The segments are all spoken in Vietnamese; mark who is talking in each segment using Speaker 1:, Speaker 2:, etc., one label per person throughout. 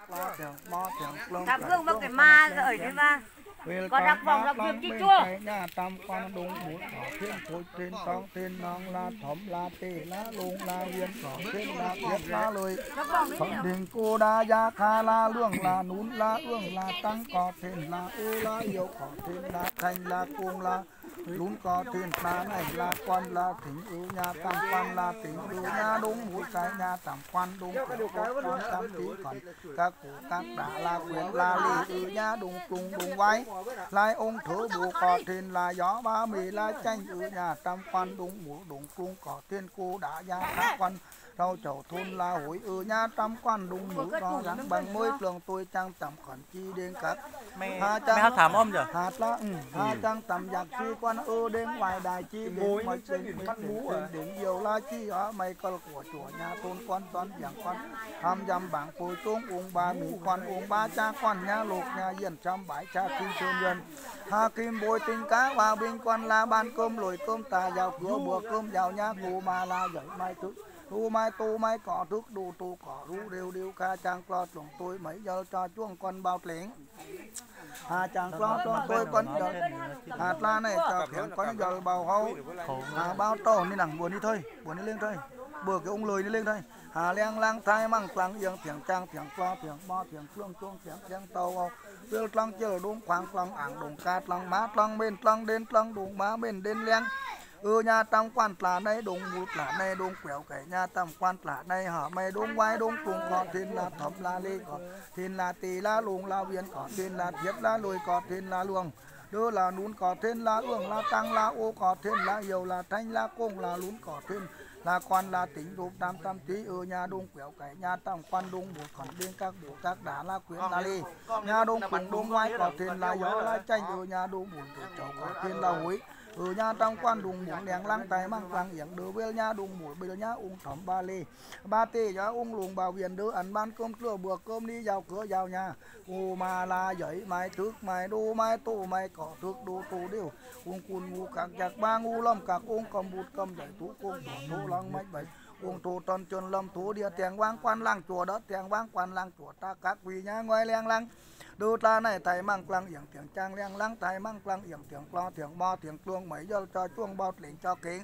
Speaker 1: thắp hương vào cái ma rồi đấy mà có đặt vòng đặt việc chi chưa
Speaker 2: nhà tam quan đúng mũi cỏ thiên khối thiên tông thiên nong la thẩm la tê la lùng la viên cỏ thiên la thiết la lời thẩm đình cô đa gia kha la lương la nún la ương la tăng cỏ thiên la u la yêu cỏ thiên la thành la cung la lún cỏ thiên la này la quan la thỉnh ưu nhà tam quan la thỉnh ưu nhà đúng mũi cái nhà tam quan đúng quan tam tí còn các cụ các đả la quyền la ly ưu nhà đúng cung đúng váy lai ông thử bù cỏ thiên là gió ba mì la chanh ưu nhà tam quan đúng mũi đúng cung cỏ thiên cô đã gia các quan rau chậu thôn la hối nhà tam quan đúng mũi đó rắn bằng môi trường tôi trang tầm khoản chi đến các
Speaker 3: mẹ hát thảm âm chưa
Speaker 2: hạt la ha trang tầm giặc chi quan đến ngoài đài chi đến ngoài trên bắt mũ đến nhiều la chi ở mày cờ của chùa nhà tôn quan toán giảng quan tham dâm bảng phôi trung uống ba mỹ quan uống ba cha quan nhà lục nhà yên trăm bãi cha kim sơn nhân hà kim bồi tinh cá và binh quan la ban cơm lồi cơm tà vào cửa bùa cơm vào nhà cụ mà la dậy mai thức tu mai cỏ thức đủ tu cỏ rú đều đều ca trang lo chúng tôi mấy giờ cho chuông con bao lĩnh hà trang lo cho tôi con giờ hạt la này cho khéo con giờ bao hậu hà bao to đi nặng buồn đi thôi buồn đi lên thôi bừa cái ông lười đi lên thôi hà leng lang thay mang lăng yên tiếng trang tiếng lo tiếng bo tiếng chuông chuông tiếng tàu tiêu lăng chờ đúng khoáng lăng ảng đúng cát lăng mát lăng bên lăng đến lăng đúng má bên đến leng nhà tam quan là này đúng một là này đúng quẹo cái nhà tam quan là này hả mày đúng quay đúng cùng có thiên là thẩm là ly có thiên là tỳ là luồng là viên có thiên là thiết là lùi có thiên là luồng đưa là nún có thiên là ương là tăng là ô có thiên là yêu là thanh là cung là lún có thiên là quan là tính rụp tam tam tí nhà đúng quẹo cái nhà tam quan đúng một còn bên các bộ các đá là quyến là ly nhà đúng cùng đúng quay có thiên là gió là tranh nhà đúng buồn để cháu có thiên là hối nhà trong quan đùng muỗng đèn lăng tài mang lăng yếm đứa bên nhà đùng mũi bên nhà ung thẩm ba lê ba tê cho ung luồng bảo viện đứa ăn ban cơm trưa bữa cơm đi vào cửa vào nhà u mà là giấy mai thức mai đu mai tu mai cỏ thức đu tu điêu ung cùn ngu các giặc ba ngu lâm các ung cầm bút cầm giấy tú cung tu lăng mách bảy ung tu tròn tròn lâm tú địa tiền vang quan lăng chùa đất tiền vang quan lăng chùa ta các vị nhà ngoài leng lăng đôi ta này thầy mang lăng yểm tiếng trang leng lăng thầy mang lăng yểm tiếng lo tiếng bo tiếng chuông mấy giờ cho chuông bao lệnh cho kính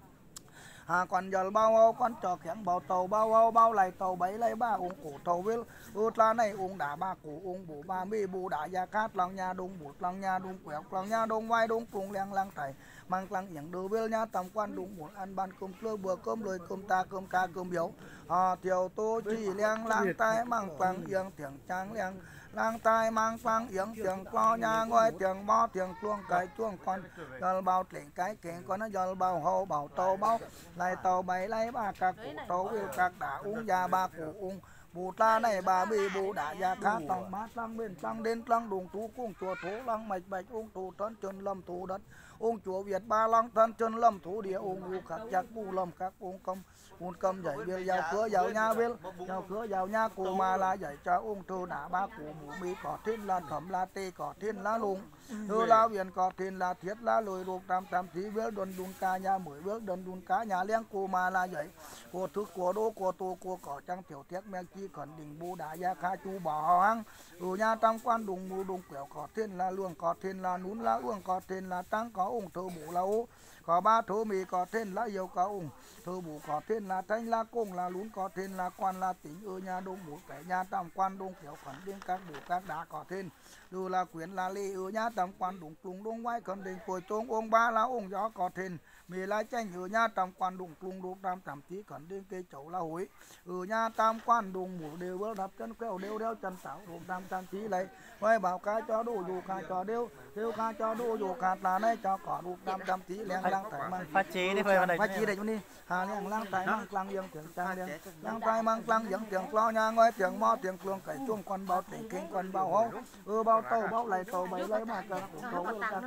Speaker 2: còn giờ bao ô con trò khéng bao tàu bao ô bao lại tàu bấy lấy ba uống cổ tàu với đôi ta này uống đá ba cổ uống bù ba mi bù đá gia cát lăng nhà đông bụt lăng nhà đông quẹo lăng nhà đông vai đông cùng leng lăng thầy mang lăng yểm đôi với nhà tầm quan đông bụt ăn ban cơm trưa bữa cơm lười cơm ta cơm ca cơm biếu tiểu tô chỉ leng lăng tay mang lăng yểm tiếng trang leng lang tai mang lăng yếm tiếng lo nhà ngôi tiếng bo tiếng chuông cái chuông con giờ bao lệnh cái kén con nó giờ bao hồ bảo tàu bao lại tàu bảy lấy ba các cụ tàu yêu các đã uống già ba cụ uống bù ta này bà bị bù đã già khá tòng mát lăng bên lăng đến lăng đùng tú cung chùa thố lăng mạch bạch uống thủ thân chân lâm thủ đất uống chùa Việt ba lăng thân chân lâm thủ địa uống u các giặc bu lâm các uống cầm dậy về vào cửa vào nhà về vào cửa vào nhà cụ mà là dậy cho uống thư đã ba cụ mũ bị cỏ thiên là thẩm là tê cỏ thiên là lùng thư la viện cỏ thiên là thiết là lùi ruột tam tam tí với đồn đun cá nhà mới với đồn đun cá nhà liang cụ mà là dậy của thức của đô của tu của cỏ trăng tiểu thiết mẹ chi khẩn đình bu đã gia kha chu bỏ hăng nhà tam quan đùng mù đùng quẹo cỏ thiên là luồng cỏ thiên là nún là uông cỏ thiên là tăng có ung thư bù là u có ba thứ mì có thiên là yêu có ung thư bù có thiên là thanh là cung là lún có thiên là quan là tính nhà đông bù cái nhà tam quan đông kiểu khẩn điên các bù các đá có thiên đưa là quyến là ly nhà tam quan đúng plung đông quay khẩn đình cồi trung ông ba là ông gió có thiên mì lá chanh nhà tam quan đúng plung đúng tam tam tí khẩn điên cây chậu là hối nhà tam quan đúng mù đều bớt đập chân quẹo đều đeo chân tảo đúng tam tam tí lấy quay bảo cá cho đủ dù cá cho đeo cá cho đủ dù cá là này cho cỏ đủ tam tam tí leng lăng tại mang
Speaker 3: phát chế đi phải
Speaker 2: phát chế để cho đi leng lăng tại mang lăng dương tiếng trang leng tại mang lăng dương tiếng lo nhà ngôi tiếng mo tiếng chuông cày chuông con bao tiếng kinh con bao hố bao tàu bao lại tàu bấy lấy mà các cụ các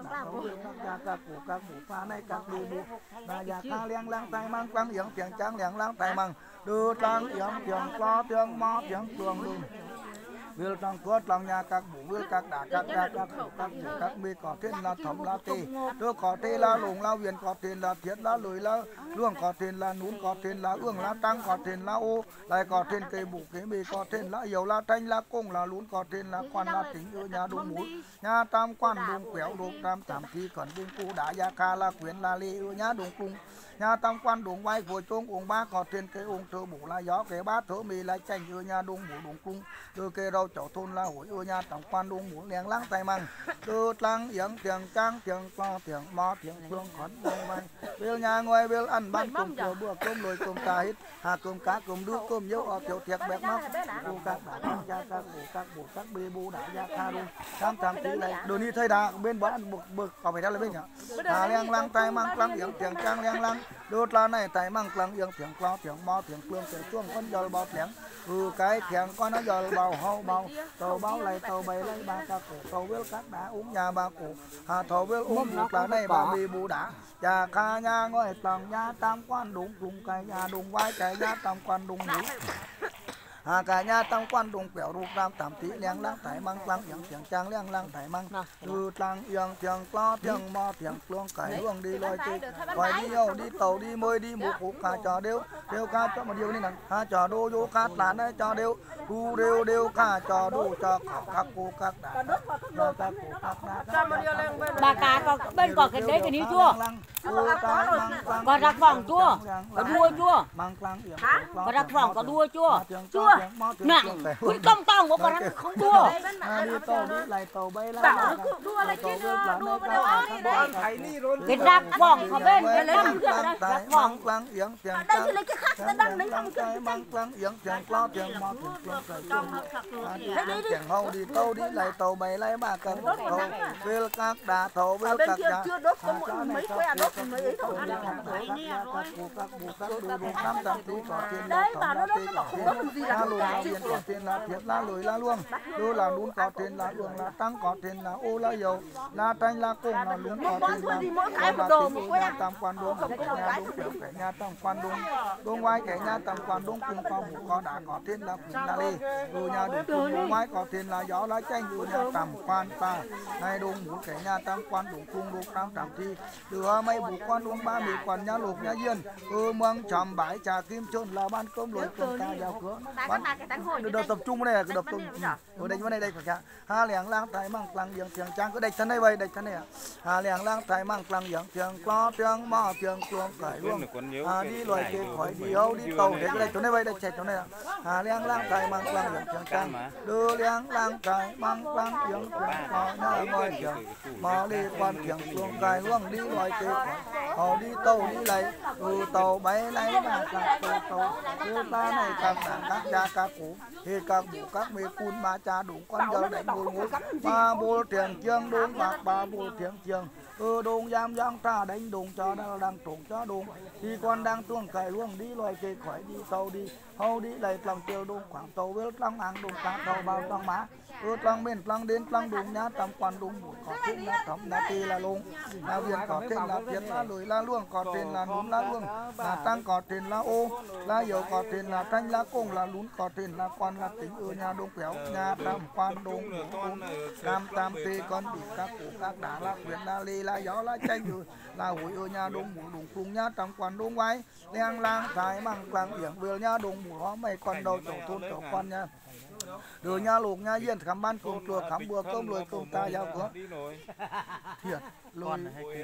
Speaker 2: cụ các cụ pha này các bù là già ca leng lăng tại mang lăng dương tiếng trang leng lăng tại mang đưa trang dương tiếng lo tiếng mo tiếng chuông luôn will tăng tuốt tăng nhà các bù will các đá các đá các bù các mi có thiên là thẩm là tì đưa có tì là lùng là viền có thiên là thiết là lưỡi là luông có thiên là nún có thiên là ương là tăng có thiên là ô lại có thiên cây bù cây mi có thiên là dầu là tranh là cung là lún có thiên là quan là tính ở nhà đúng mũi nhà tam quan đúng quẹo đúng tam tam thi còn đúng cu đã gia ca là quyến là li ở nhà đúng cung nhà tam quan đúng vai của trung ông ba có thiên cây ông thơ bù là gió cái bát thơ mi là tranh ở nhà đúng mũi đúng cung đưa cây rau chậu thôn là hủi ở nhà tam quan đúng mũi đèn lăng tay măng đưa lăng yếm tiếng trang tiếng to tiếng mò tiếng phương khẩn vai vai bêu nhà ngoài bêu ăn bát cùng cửa bữa cơm lồi cơm ta hết hà cơm cá cơm đu cơm dấu ở tiểu thiệt bẹt móc cu các đã gia các bù các bê bù đã gia ca luôn tam tam tí này đồ ni thay đà bên bữa ăn bực có phải đó là bên nhở hà leng lăng tay măng lăng yếm tiếng trang leng lăng đốt là này tay măng lăng yếm tiếng to tiếng mò tiếng phương tiếng chuông con giò bò tiếng cái tiếng con nó giò bào hậu bào tàu báo lại tàu bay lấy ba ca cổ tàu bêu các đã uống nhà ba cổ hà tàu bêu uống một là này ba bê bù đã cha ca nhà ngồi tầng nhà tam quan đúng đúng cái nhà đúng vai cái nhà tam quan đúng núi cả nhà tam quan đúng quẹo ruột tam tam tí leng lăng thải măng lăng yeng tiếng trang leng lăng thải măng lăng yeng tiếng lo tiếng mò tiếng luông cải luông đi lôi chơi quay đi nhau đi tàu đi mơi đi mù cục cả trò đều ca cho một điều này nè trò đô vô cát là đấy trò đều đu đều cả trò đô cho các cô các đã cho các cô các đã
Speaker 1: bà cá có bên có cái đấy cái ní chua có đặc vòng chua có đua chua có đặc vòng có đua chua nè cũng công tông của con không đua
Speaker 2: đi tàu đi lại tàu bay lại
Speaker 1: cái đặc vòng ở bên cái lấy năm cái đặc vòng
Speaker 2: đây thì lấy cái khác ta đang lấy không cái mang lăng yếm tiếng lo tiếng mò tiếng hậu đi tàu đi lại tàu bay lại ba cần tàu bêu các đá tàu bêu các đá chưa đốt có mấy que đốt mấy ấy thôi đấy mà nó không đốt gì là tiền có tiền là thiệt là lưỡi là luông đô là nún có tiền là luông là tăng có tiền là ô là dầu là tranh là cung là lún có tiền là nhà tam quan đúng nhà đúng kiểu cái nhà tam quan đúng ngoài cái nhà tam quan đúng cung có một có đã có tiền là cũng là đi đồ nhà đúng ngoài có tiền là gió lá tranh đồ nhà tam quan ta này đúng một cái nhà tam quan đúng cung đúng tam tam thi đưa mấy bộ quan đúng ba mươi quan nhà lục nhà diên mương chòm bãi trà kim chôn là ban cơm lồi cơm ta giao cửa được tập trung này cái đập trung ở đây đây phải cả hà leng lang thái mang lăng yeng tiếng trang cứ đây thân đây vậy đây thân này hà leng lang thái mang lăng yeng tiếng lo tiếng mò tiếng chuông cải luôn đi loài kia khỏi đi âu đi tàu để cái đây chỗ này vậy đây chạy chỗ này hà leng lang thái mang lăng yeng tiếng trang đưa leng lang thái mang lăng yeng tiếng lo nhà ngồi tiếng mò đi quan tiếng chuông cải luôn đi loài kia họ đi tàu đi lại tàu bay lấy mà tàu đưa ta này các gia các cụ thì các bộ các mê cun mà cha đúng con giờ để ngồi ba bộ tiền chương đúng bạc ba bộ tiền chương đồn giam giang ta đánh đồn cho đang trộn cho đồn thì con đang tuôn cày luôn đi loài kê khỏi đi tàu đi hâu đi lại lòng tiêu đồn khoảng tàu với lòng ăn đồn cá tàu bao lòng má lòng bên lòng đến lòng đồn nhá tầm quan đồn mũi có tên là thấm là tì là lông là viên có tên là tiền là lưỡi là luông có tên là núm là luông là tăng có tên là ô là dầu có tên là tranh là cung là lún có tên là quan là tính ở nhà đồn kéo nhà tam quan đồn tam tam tì con bị các cụ các đá là quyền là lì là gió là tranh rồi là hủi ở nhà đồn mũi đồn cung nhà tam quan đồn quay leng lang thái mang lăng yeng vừa nhà đồn mũi hóa mày còn đầu chỗ thôn chỗ quan nha đưa nhà lục nhà yên khám ban cùng chùa khám bữa cơm lồi cơm ta giao cửa thiệt lồi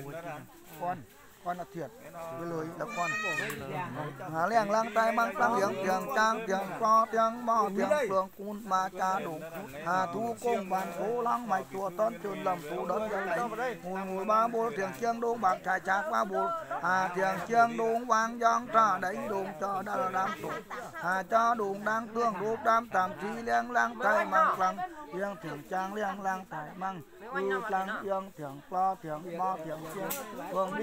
Speaker 2: con là thiệt cái lồi là con hà leng lang tay mang lăng yeng tiếng trang tiếng lo tiếng mò tiếng phương cun ma cha đúng hà thu công bàn phố lăng mày chùa tân chôn lầm thu đất dân lấy ngồi ba bộ tiếng chiêng đôn bạc trải trạc ba bộ hà tiếng chiêng đôn vang giang trà đánh đôn cho đa đam tụ hà cho đôn đang tương đốt đam tạm chi leng lang tay mang lăng yeng tiếng trang leng lang tay mang lăng yeng tiếng lo tiếng mò tiếng chiêng phương đi loài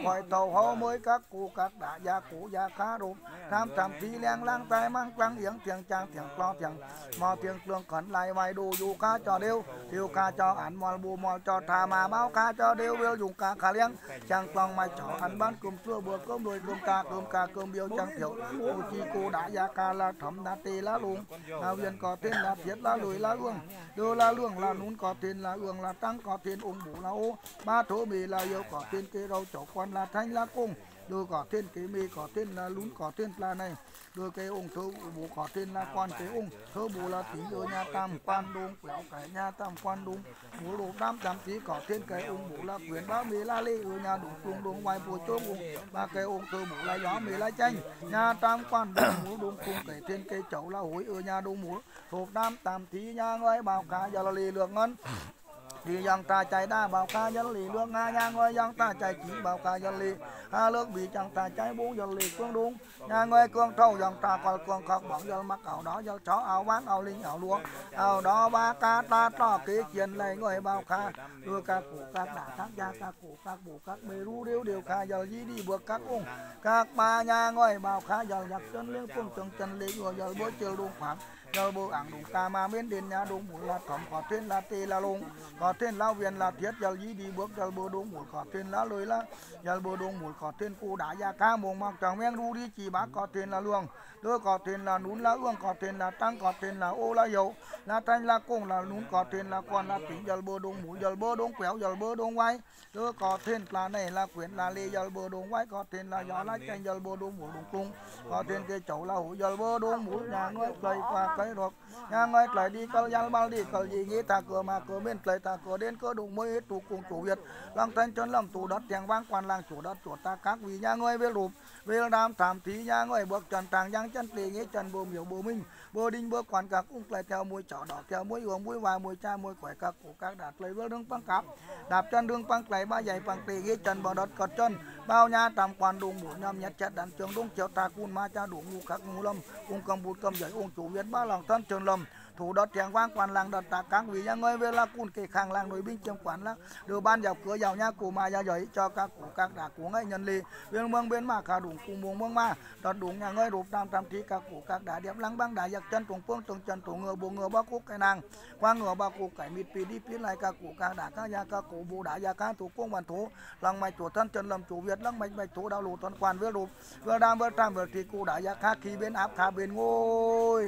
Speaker 2: khỏi tàu hô mới các cụ các đã gia cụ gia khá rụp tham thầm tí leng lang tay mang quăng yếng tiếng trang tiếng lo tiếng mò tiếng lương khẩn lại vài đồ dù cá cho đều tiêu cá cho ăn mò bù mò cho thà mà báo cá cho đều biểu dùng cá khá liếng chẳng lòng mai chó ăn bán cơm trưa bữa cơm đuôi cơm cá cơm biêu chẳng thiểu cô chi cô đã gia ca là thấm đã tê lá luồng nào viên có tên là thiết lá lùi lá luồng đưa lá luồng là nún có tên là ương là trắng có tên ung bù là ô ba thổ bì là yêu có tên kê rau chó quan là thanh lá cung đưa có tên kê mì có tên là lún có tên là này đưa cái ung thơ bù có tên là quan cái ung thơ bù là tính đưa nhà tam quan đung quẹo cái nhà tam quan đung bù đồ đám tam tí có tên cái ung bù là quyển báo mì la lê ở nhà đung đung ngoài bù chốt ung ba cái ung thơ bù là gió mì la chanh nhà tam quan đung mù đung cung cái tên cái chậu là hối ở nhà đung mù thuộc đám tam tí nhà ngơi bảo cả giờ là lì lượng ngân thì dòng ta chạy đa bảo ca dân lì nước nga nhà ngôi dòng ta chạy chỉ bảo ca dân lì hà nước bị chẳng ta chạy bốn dân lì cương đúng nhà ngôi cương thâu dòng ta còn cương khóc bỏng dân mắc ảo đó dân chó ảo bán ảo linh ảo luông ảo đó ba ca ta to kế chuyện này ngôi bảo ca đưa ca cụ các đả các gia ca cụ các bù các bê ru điêu điều ca giờ gì đi bước các ung các ba nhà ngôi bảo ca giờ giặc chân liên phương trường chân lý ngồi giờ bố chiều đúng khoảng giờ bố ảng đúng ta mà bên đến nhà đúng một là cổng có tên là tê là lùng có tên lao viên là thiết giờ gì đi bước giờ bố đúng một có tên là lưới là giờ bố đúng một có tên cụ đã gia ca mồm mặc chẳng men ru đi chỉ bác có tên là luồng đứa có tên là nún là ương có tên là trắng có tên là ô là dầu là thanh là cung là nún có tên là quan là tính giờ bố đúng một giờ bố đúng quẹo giờ bố đúng quay đứa có tên là này là quyển là lê giờ bố đúng quay có tên là gió lá chanh giờ bố đúng một đúng cung có tên cái chậu là hủ giờ bố đúng một nhà ngôi cây qua cây ruột nhà ngôi cây đi câu giang bao đi câu gì nghĩ ta cửa mà cửa bên cây ta cửa đến cửa đúng mới tụ cùng chủ Việt lăng thanh chân lòng tụ đất tiếng vang quan làng chủ đất chủ ta các vị nhà ngôi về lụp về đám thảm thí nhà ngôi bước trần tràng giang chân tì nghĩ chân bồ miểu bồ minh bồ đinh bồ quan các cũng lại theo môi chỏ đỏ theo môi uống môi vài môi cha môi quẻ các cụ các đạt lấy vỡ đường băng cáp đạp chân đường băng lấy ba giày băng tì nghĩ chân bò đất cọt chân bao nhà tầm quan đùng mũi nhâm nhát chặt đàn trường đúng chiều ta cun ma cha đủ ngu các ngu lâm cùng cầm bút cầm giấy ông chủ Việt ba lòng thân trường lâm thủ đất tiếng vang quan làng đất ta các vị nhà ngôi về là cun kề khang làng nội binh chiêm quản là đưa ban dọc cửa giàu nhà cụ mà ra giấy cho các cụ các đà của ngay nhân lì bên mương bên mà cả đủ cùng muông mương ma đất đủ nhà ngôi rụp tam tam tí các cụ các đà đẹp lăng băng đà giặc chân trùng phương trùng chân trùng ngựa bồ ngựa bao cúc cái nàng qua ngựa bao cúc cái mịt pì đi pí lại các cụ các đà các gia các cụ bù đà gia các thủ cung bản thủ lăng mạch chủ thân chân lâm chủ Việt lăng mạch mạch thủ đạo lụ toàn quan với rụp vừa đam vừa tam vừa thì cụ đà gia các khi bên áp khá bên ngôi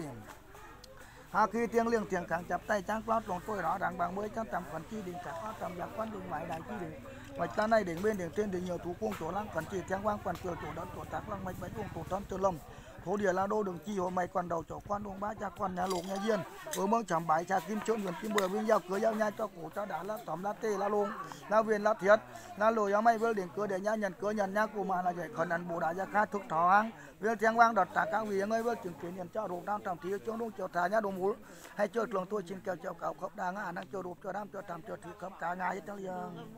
Speaker 2: khi tiếng liêng tiếng kháng chắp tay trang lót lòng tôi rõ ràng bằng mới trong tầm phần chi đỉnh cả có tầm giặc quan đỉnh ngoại đại chi đỉnh mạch ta này đỉnh bên đỉnh trên đỉnh nhiều thủ cung chỗ lăng phần chi tiếng vang phần kiều chỗ đất chỗ tạc lăng mạch bạch cung tổ thân chân lâm thổ địa là đô đường chi hồ mày quan đầu chỗ quan đông bá cha quan nhà lục nhà diên ở mương chẩm bãi cha kim trốn vườn kim bừa viên giao cửa giao nha cho cổ cho đã là tóm lá tê lá lùng lá viên lá thiết lá lồi áo mày vơ đỉnh cửa để nha nhận cửa nhận nha cụ mà là vậy còn ăn bù đã ra khá thuốc thọ hang viên tiếng vang đợt tạc các vị ơi vơ chứng kiến nhận cho rụp đam trầm thì chỗ đông chỗ thà nha đồ mũ hay chơi trường tôi xin kêu chào cậu khớp đa ngã đang chơi rụp cho đam cho trầm cho thì khớp cả ngày hết trơn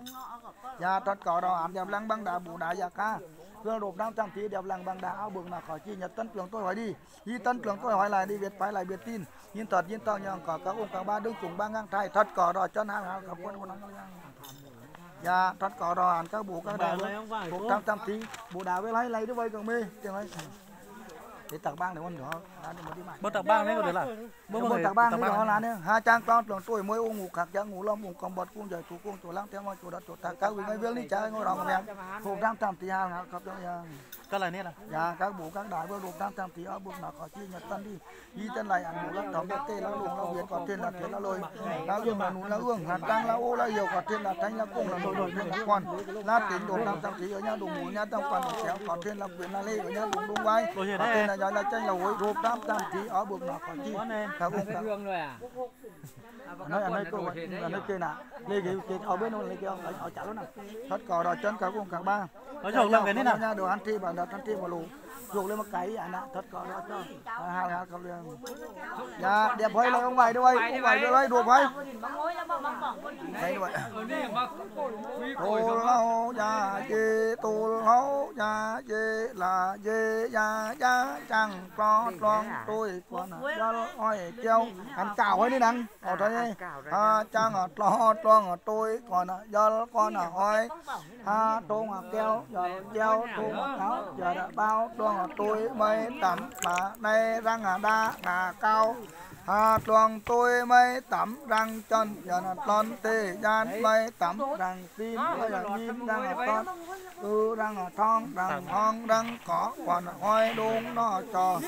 Speaker 2: ya tất cả đó ăn đẹp lăng băng đã bù đã ra khá vừa rụp đam trầm thì đẹp lăng băng đã áo bừng là khỏi chi nhật tân trường tôi hỏi đi tân trường tôi hỏi lại đi Việt phải lại Việt tin nhưng thật nhưng tao nhang có các ông các ba đứng cùng ba ngang trai thật cỏ đỏ chân hàng gặp quân quân dạ thật cỏ đỏ hẳn các bộ các đà bộ trăm tí bộ đà với lấy đứa vây còn mê tiếng ấy để tạc bang để con nhỏ
Speaker 3: bớt tạc bang đấy có được là
Speaker 2: bớt tạc bang đấy đó là nè hai trang con trường tôi mới uống ngủ khạc giang ngủ lâm ngủ cầm bọt cung dậy thủ cung chỗ lăng theo ngôi chỗ đất chỗ tạc các vị ngay viên đi trái ngôi đồng em bộ trăm tí hàng gặp cho
Speaker 3: cái này nè là
Speaker 2: dạ các bộ các đại vừa rụp tam tam thì ở bụng nào có chi nhật tân đi tân lại ăn bộ lắc tóm đất tê lá luồng lá việt có tên là thế lá lôi lá ương là núi lá ương hạt trang lá ô lá dầu có tên là thanh lá cung là đồi tên là quan lá tính đồ tam tam thì ở nhà đồng mũ nhà tam quan đồng xéo có tên là quyền là lê ở nhà đồng đông vai có tên là giỏi là tranh là hối rụp tam tam thì ở bụng nào có chi các ông các
Speaker 4: rồi à
Speaker 2: nói cô nói kia nè lê cái ở bên này kia ở chảo đó nè thất cò đỏ chân các ông các ba
Speaker 3: nói chung là cái này
Speaker 2: nha đồ ăn thi và đồ ăn thi mà lù ruột lên một cái anh ạ thật cò đó cho hai cầm liền dạ đẹp hơi là ông ngoài đâu ông ngoài đâu đây ruột hơi thấy vậy tô lâu già dê tô lâu già dê là dê già già chẳng lo tôi còn cho oi kêu ăn cào ấy đi nè ở đây chẳng lo tôi còn do con oi tôi kêu giờ kêu tôi cáo giờ đã bao tôi mới tắm mà đây răng đa cao tuồng tôi mới tắm răng chân giờ là con tê gian mới tắm răng tim bây giờ tim răng là con răng là thong răng hong răng có còn hoi đôn nó cho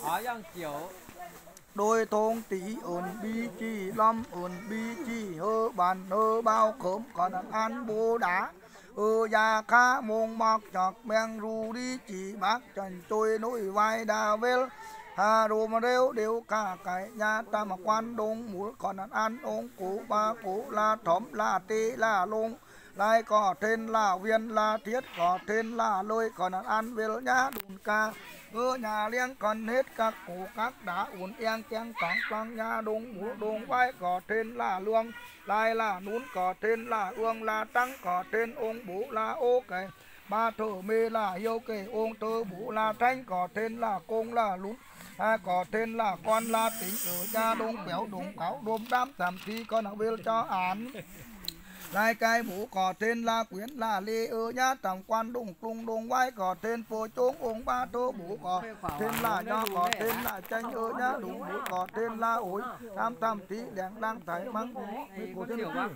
Speaker 2: đôi thôn tí ổn bi chi lâm ổn bi chi hơ bàn hơ bao khóm còn ăn bố đá già khá mông mọc chọc bèn ru đi chỉ bác trần tôi nối vai đà vel đồ mà đều cả cái nhà ta mà quan đông mũi còn ăn ông cũ ba cũ là thóm là tê là lông lại có tên là viên là thiết có tên là lôi còn ăn vel nhá đùn ca nhà liêng còn hết các củ các đá uốn eng keng tỏng quang nhà đông mũi đông vai có tên là luông lại là nún có tên là uông là trắng có tên ông bố là ô cái ba thở mê là hiếu kể ông tơ bố là thanh có tên là công là lún có tên là con la tính ở nhà đông béo đông cáo đôm đám tạm thi con học viên cho án lại cái bố có tên là quyến là lê ở nhà tầm quan đông plung đông vai có tên phô trống ông ba thơ bố có tên là nho có tên là tranh ở nhà đúng bố có tên là ối tam tầm thi đèn đang thấy măng của tên là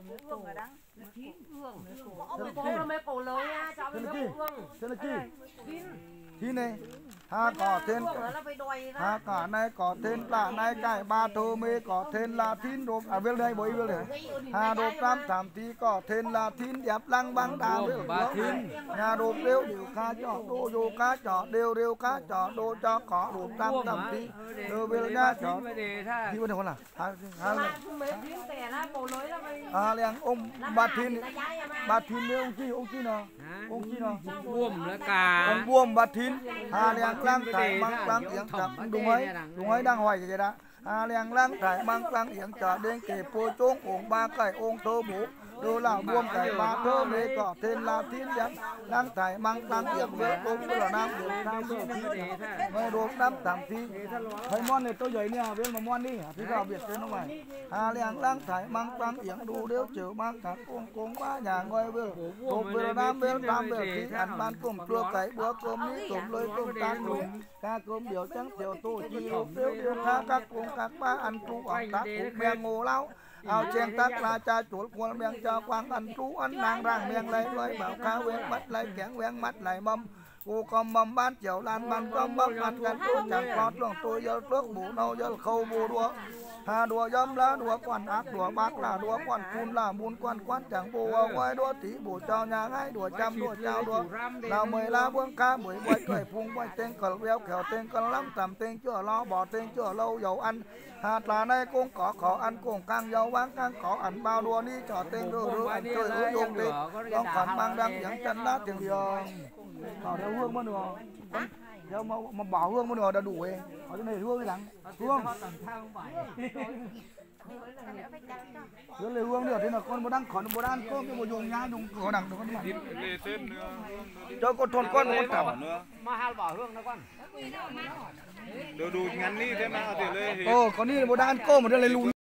Speaker 2: chi này có tên cả này có tên là này cái ba thơ mê có tên là thìn đột bên đây bối bên này đột tam thảm thì có tên là thìn đẹp lăng băng đào nhà đột đều cá chỏ đô vô cá chỏ đều cá chỏ đô cho có đột tam thảm thì bên nhà chỏ thì bên đâu là liền ông ba thìn với ông chi nào
Speaker 4: buồm là cả
Speaker 2: ông buồm ba thìn liền lang thải mang lang yếng chặt đúng ấy đang hỏi vậy đó liền lang thải mang lang yếng chặt đến kề phôi trống ổng ba cái ông thơ bố đồ là buông cái ba thơ mê có tên là thiên đẹp lang thải mang lang yếng với ông là nam được nam được mày đồ đắp tạm thi thầy mon này tôi dậy nè bên mà mon đi thì vào biệt tên không phải liền lang thải mang lang yếng đủ đều chịu mang cả công ba nhà ngồi với đồ về nam bên tam về thì ăn ban cơm cua cái bữa cơm ní cơm lơi cơm tan đúng ca cơm biểu trắng tiểu tô chi đều tha các cùng các ba ăn chú ở tác cũng bèn ngô lao ao chen tác là cha chuột quân bèn cho quang ăn chú ăn nàng rang bèn lấy bảo cá quen mắt lấy kẻng quen mắt lấy mâm cô con mâm ban chiều lan ban con mâm ănกันtôi chẳng có luôn tôi giờ trước bù nâu giờ khâu bù đua đùa dâm lá đùa quan ác đùa bác là đùa quan phun là muôn quan chẳng bù quay đùa tí bù cho nhà ngay đùa trăm đùa trao đùa nào mười lá buông cá mười quay cười phun quay tên cờ béo kẹo tên cờ lắm tầm tên chưa lo bỏ tên chưa lâu dầu ăn hạt là này cũng có khó ăn cũng càng dầu bán càng có ăn bao đùa đi cho tên đưa ăn chơi ở dùng đi con còn mang đang dẫn chân lá tiền giờ ở đây hương mà được giờ mà bảo hương mà được đã đủ ấy ở trên này hương cái đắng hương hương lấy hương được thế là con đang còn một ăn cơm một dùng nhá dùng cửa đằng được con mà cho con thôn con thảo
Speaker 4: mà hai bảo hương đó con
Speaker 5: đồ đủ ngắn đi thế mà thì
Speaker 2: có đi một đang ăn cơm mà đây lấy lùn